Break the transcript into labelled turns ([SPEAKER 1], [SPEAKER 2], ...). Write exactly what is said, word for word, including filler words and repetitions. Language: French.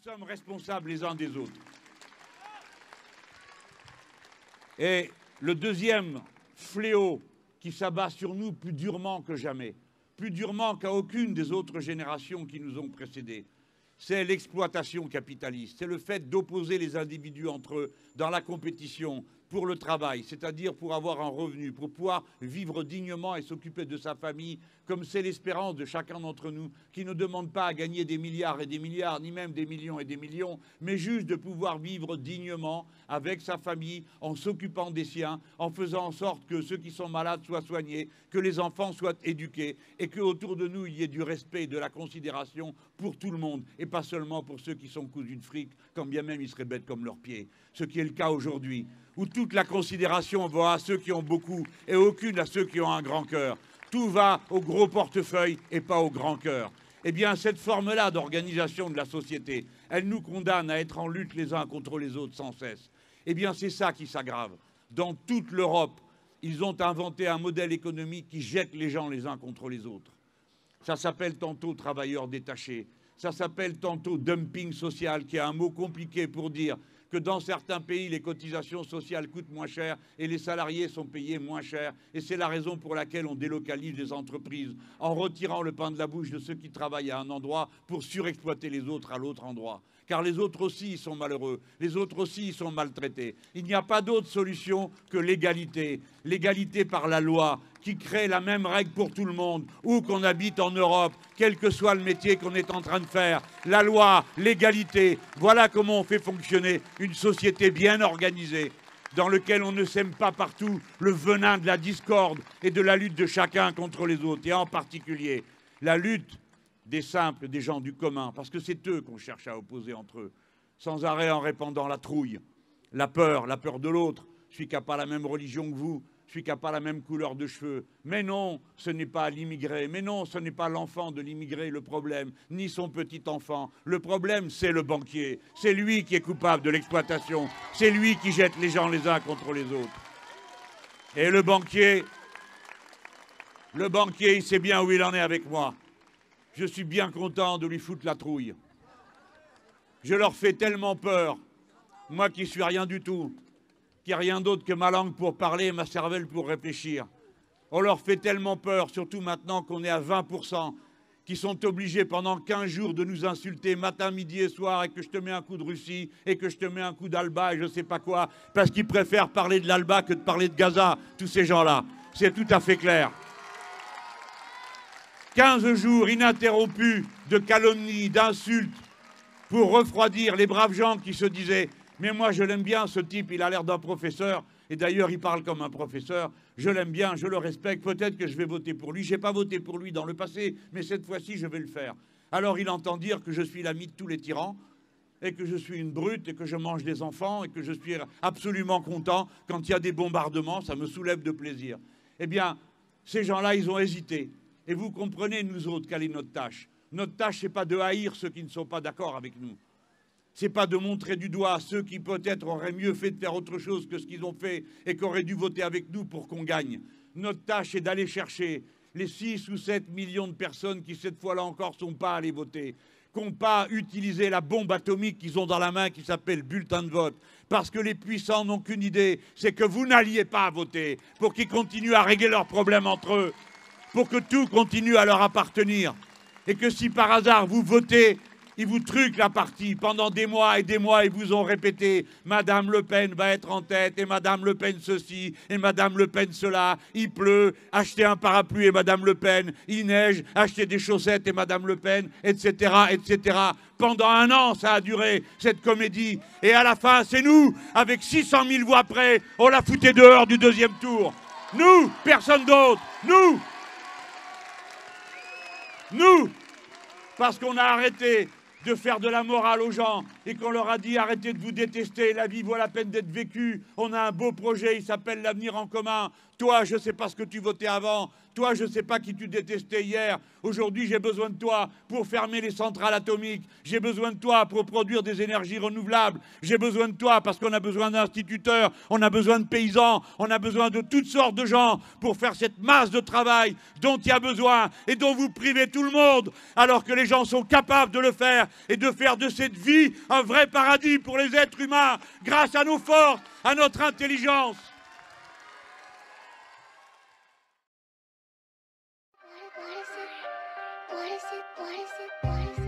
[SPEAKER 1] sommes responsables les uns des autres. Et le deuxième fléau qui s'abat sur nous plus durement que jamais, plus durement qu'à aucune des autres générations qui nous ont précédés, c'est l'exploitation capitaliste. C'est le fait d'opposer les individus entre eux dans la compétition pour le travail, c'est-à-dire pour avoir un revenu, pour pouvoir vivre dignement et s'occuper de sa famille, comme c'est l'espérance de chacun d'entre nous, qui ne demande pas à gagner des milliards et des milliards, ni même des millions et des millions, mais juste de pouvoir vivre dignement avec sa famille, en s'occupant des siens, en faisant en sorte que ceux qui sont malades soient soignés, que les enfants soient éduqués, et qu'autour de nous, il y ait du respect et de la considération pour tout le monde, et pas seulement pour ceux qui sont cousus de fric, quand bien même ils seraient bêtes comme leurs pieds. Ce qui est le cas aujourd'hui, où toute la considération va à ceux qui ont beaucoup et aucune à ceux qui ont un grand cœur. Tout va au gros portefeuille et pas au grand cœur. Eh bien, cette forme-là d'organisation de la société, elle nous condamne à être en lutte les uns contre les autres sans cesse. Eh bien, c'est ça qui s'aggrave. Dans toute l'Europe, ils ont inventé un modèle économique qui jette les gens les uns contre les autres. Ça s'appelle tantôt travailleurs détachés, ça s'appelle tantôt dumping social, qui est un mot compliqué pour dire que dans certains pays, les cotisations sociales coûtent moins cher et les salariés sont payés moins cher. Et c'est la raison pour laquelle on délocalise les entreprises en retirant le pain de la bouche de ceux qui travaillent à un endroit pour surexploiter les autres à l'autre endroit. Car les autres aussi, ils sont malheureux. Les autres aussi, ils sont maltraités. Il n'y a pas d'autre solution que l'égalité. L'égalité par la loi, qui crée la même règle pour tout le monde, où qu'on habite en Europe, quel que soit le métier qu'on est en train de faire. La loi, l'égalité, voilà comment on fait fonctionner une société bien organisée, dans laquelle on ne sème pas partout le venin de la discorde et de la lutte de chacun contre les autres, et en particulier la lutte des simples, des gens du commun, parce que c'est eux qu'on cherche à opposer entre eux, sans arrêt en répandant la trouille, la peur, la peur de l'autre, celui qui n'a pas la même religion que vous, celui qui n'a pas la même couleur de cheveux. Mais non, ce n'est pas l'immigré, mais non, ce n'est pas l'enfant de l'immigré le problème, ni son petit-enfant. Le problème, c'est le banquier, c'est lui qui est coupable de l'exploitation, c'est lui qui jette les gens les uns contre les autres. Et le banquier, le banquier, il sait bien où il en est avec moi. Je suis bien content de lui foutre la trouille. Je leur fais tellement peur, moi qui suis rien du tout, qui n'ai rien d'autre que ma langue pour parler et ma cervelle pour réfléchir. On leur fait tellement peur, surtout maintenant qu'on est à vingt pour cent, qui sont obligés pendant quinze jours de nous insulter matin, midi et soir, et que je te mets un coup de Russie, et que je te mets un coup d'Alba, et je ne sais pas quoi, parce qu'ils préfèrent parler de l'Alba que de parler de Gaza, tous ces gens-là. C'est tout à fait clair. quinze jours ininterrompus de calomnies, d'insultes, pour refroidir les braves gens qui se disaient « Mais moi, je l'aime bien, ce type, il a l'air d'un professeur, et d'ailleurs, il parle comme un professeur, je l'aime bien, je le respecte, peut-être que je vais voter pour lui. Je n'ai pas voté pour lui dans le passé, mais cette fois-ci, je vais le faire. » Alors, il entend dire que je suis l'ami de tous les tyrans, et que je suis une brute, et que je mange des enfants, et que je suis absolument content quand il y a des bombardements, ça me soulève de plaisir. Eh bien, ces gens-là, ils ont hésité. Et vous comprenez, nous autres, quelle est notre tâche? Notre tâche, ce n'est pas de haïr ceux qui ne sont pas d'accord avec nous. Ce n'est pas de montrer du doigt ceux qui peut-être auraient mieux fait de faire autre chose que ce qu'ils ont fait et qui auraient dû voter avec nous pour qu'on gagne. Notre tâche est d'aller chercher les six ou sept millions de personnes qui, cette fois-là encore, ne sont pas allées voter, qui n'ont pas utilisé la bombe atomique qu'ils ont dans la main qui s'appelle bulletin de vote. Parce que les puissants n'ont qu'une idée, c'est que vous n'alliez pas voter pour qu'ils continuent à régler leurs problèmes entre eux, pour que tout continue à leur appartenir. Et que si par hasard vous votez, ils vous truquent la partie. Pendant des mois et des mois, ils vous ont répété « Madame Le Pen va être en tête, et Madame Le Pen ceci, et Madame Le Pen cela. Il pleut, achetez un parapluie et Madame Le Pen. Il neige, achetez des chaussettes et Madame Le Pen, et cetera, et cetera. Pendant un an, ça a duré, cette comédie. Et à la fin, c'est nous, avec six cent mille voix près, on l'a fouté dehors du deuxième tour. Nous, personne d'autre. Nous Nous, parce qu'on a arrêté de faire de la morale aux gens et qu'on leur a dit arrêtez de vous détester, la vie vaut la peine d'être vécue, on a un beau projet, il s'appelle l'avenir en commun. Toi, je ne sais pas ce que tu votais avant, Toi, je ne sais pas qui tu détestais hier. Aujourd'hui, j'ai besoin de toi pour fermer les centrales atomiques. J'ai besoin de toi pour produire des énergies renouvelables. J'ai besoin de toi parce qu'on a besoin d'instituteurs, on a besoin de paysans, on a besoin de toutes sortes de gens pour faire cette masse de travail dont il y a besoin et dont vous privez tout le monde, alors que les gens sont capables de le faire et de faire de cette vie un vrai paradis pour les êtres humains grâce à nos forces, à notre intelligence.
[SPEAKER 2] What is it? What is it? What is it? What is it?